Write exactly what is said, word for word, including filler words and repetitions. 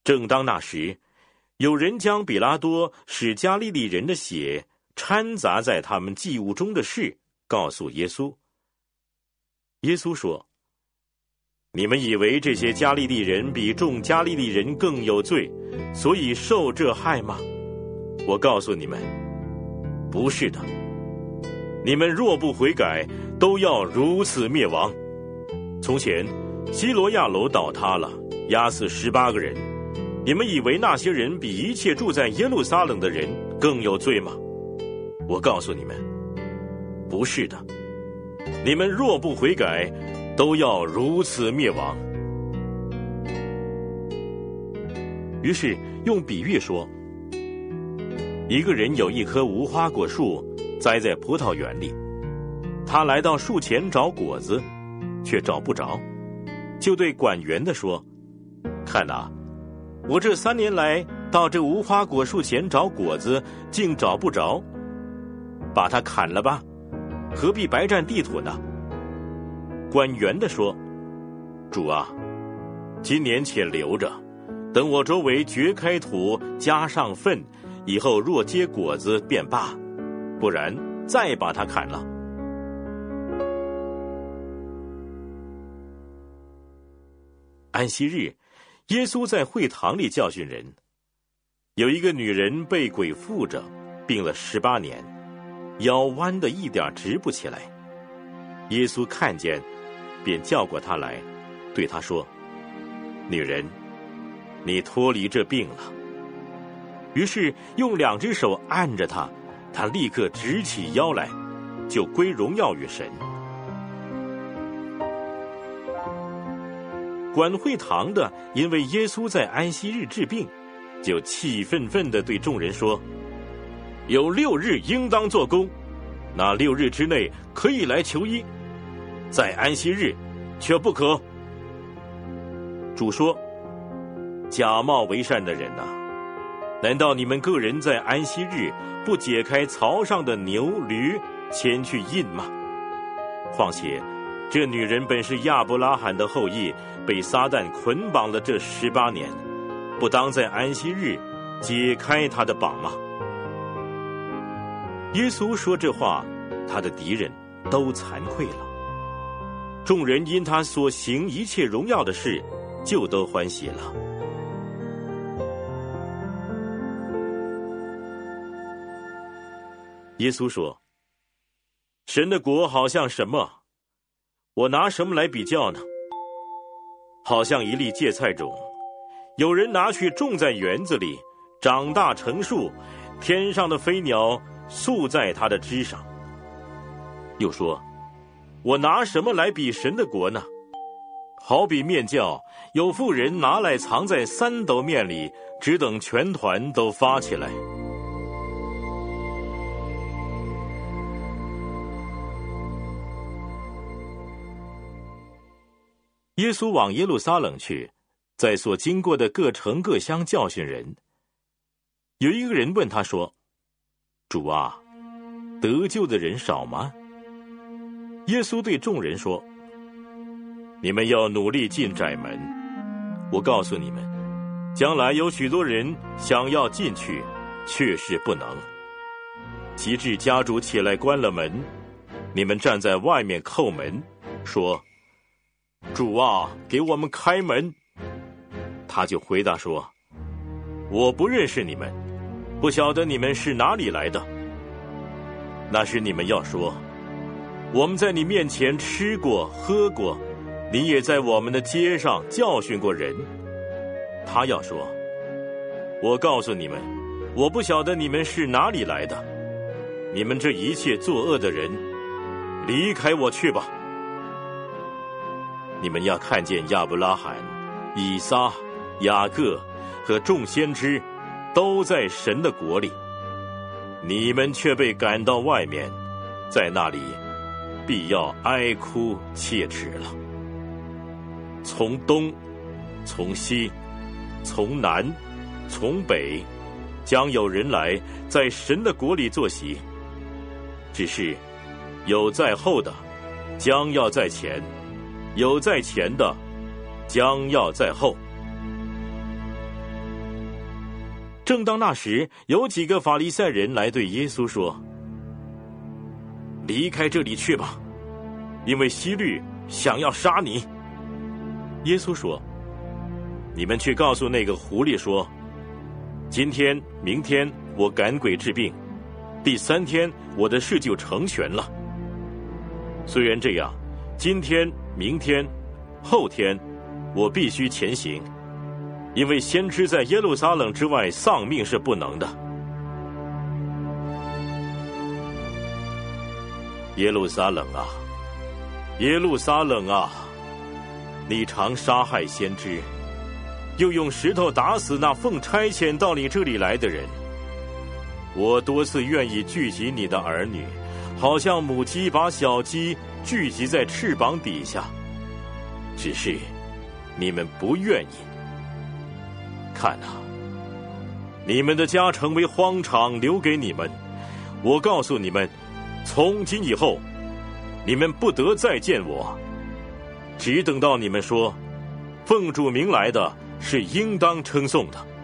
正当那时，有人将比拉多使加利利人的血掺杂在他们祭物中的事告诉耶稣。耶稣说：你们以为这些加利利人比众加利利人更有罪，所以受这害吗？我告诉你们，不是的。你们若不悔改，都要如此灭亡。从前西罗亚楼倒塌了，压死十八个人，你们以为那些人比一切住在耶路撒冷的人更有罪吗？我告诉你们，不是的。你们若不悔改，都要如此灭亡。于是用比喻说，一个人有一棵无花果树栽在葡萄园里，他来到树前找果子，却找不着，就对管园的说：看哪，我这三年来到这无花果树前找果子，竟找不着，把它砍了吧，何必白占地土呢？管园的说：主啊，今年且留着，等我周围掘开土，加上粪，以后若结果子便罢，不然再把它砍了。安息日，耶稣在会堂里教训人。有一个女人被鬼附着，病了十八年，腰弯得一点直不起来。耶稣看见，便叫过她来，对她说：女人，你脱离这病了。于是用两只手按着她，她立刻直起腰来，就归荣耀于神。管会堂的因为耶稣在安息日治病，就气愤愤地对众人说：有六日应当做工，那六日之内可以来求医，在安息日却不可。主说：假冒为善的人啊，难道你们个人在安息日不解开槽上的牛驴牵去印吗？况且这女人本是亚伯拉罕的后裔，被撒旦捆绑了这十八年，不当在安息日解开她的绑吗？耶稣说这话，他的敌人都惭愧了。众人因他所行一切荣耀的事，就都欢喜了。耶稣说：神的国好像什么？我拿什么来比较呢？好像一粒芥菜种，有人拿去种在园子里，长大成树，天上的飞鸟宿在它的枝上。又说：我拿什么来比神的国呢？好比面酵，有妇人拿来藏在三斗面里，只等全团都发起来。耶稣往耶路撒冷去，在所经过的各城各乡教训人。有一个人问他说：主啊，得救的人少吗？耶稣对众人说：你们要努力进窄门。我告诉你们，将来有许多人想要进去，却是不能。及至家主起来关了门，你们站在外面叩门，说：主啊，给我们开门。他就回答说：我不认识你们，不晓得你们是哪里来的。那时你们要说：我们在你面前吃过喝过，你也在我们的街上教训过人。他要说：我告诉你们，我不晓得你们是哪里来的，你们这一切作恶的人，离开我去吧。你们要看见亚伯拉罕、以撒、雅各和众先知都在神的国里，你们却被赶到外面，在那里必要哀哭切齿了。从东，从西，从南，从北，将有人来在神的国里坐席。只是有在后的，将要在前；有在前的，将要在后。 正当那时，有几个法利赛人来对耶稣说：“离开这里去吧，因为希律想要杀你。”耶稣说：“你们去告诉那个狐狸说，今天、明天我赶鬼治病，第三天我的事就成全了。虽然这样，今天、明天、后天，我必须前行，因为先知在耶路撒冷之外丧命是不能的。耶路撒冷啊，耶路撒冷啊，你常杀害先知，又用石头打死那奉差遣到你这里来的人。我多次愿意聚集你的儿女，好像母鸡把小鸡聚集在翅膀底下，只是你们不愿意。看啊，你们的家成为荒场，留给你们。我告诉你们，从今以后，你们不得再见我，只等到你们说，奉主名来的是应当称颂的。